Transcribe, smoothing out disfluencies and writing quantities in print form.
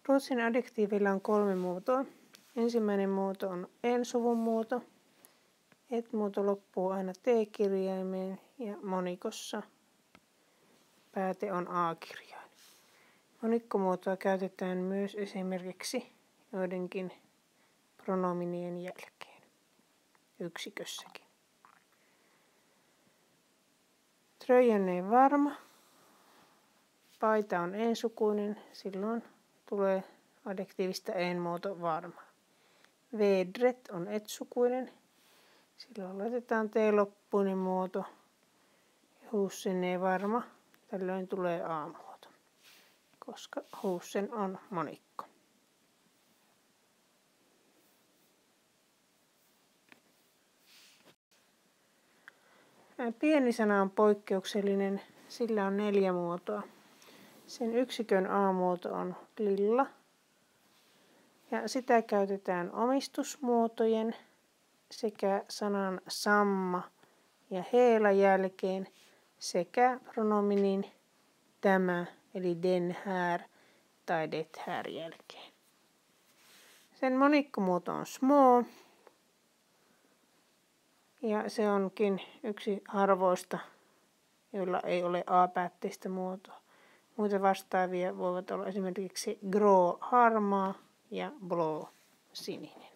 Ruotsin adjektiivilla on 3 muotoa. Ensimmäinen muoto on en-suvun muoto. Et-muoto loppuu aina t-kirjaimeen ja monikossa pääte on a-kirjain. Monikkomuotoa käytetään myös esimerkiksi joidenkin pronominien jälkeen yksikössäkin. Tröjan är varma. Paita on en-sukuinen, silloin tulee adjektiivista en-muoto varma. Vädret on et-sukuinen, silloin laitetaan t-loppuinen muoto. Husen är varma, tällöin tulee a-muoto, koska husen on monikko. Pieni sana on poikkeuksellinen, sillä on 4 muotoa. Sen yksikön a-muoto on lilla ja sitä käytetään omistusmuotojen sekä sanan samma ja heela jälkeen sekä pronominin tämä eli den här tai det här jälkeen. Sen monikkomuoto on små ja se onkin yksi harvoista, joilla ei ole a-päätteistä muotoa. Muita vastaavia voivat olla esimerkiksi grå harmaa ja blå sininen.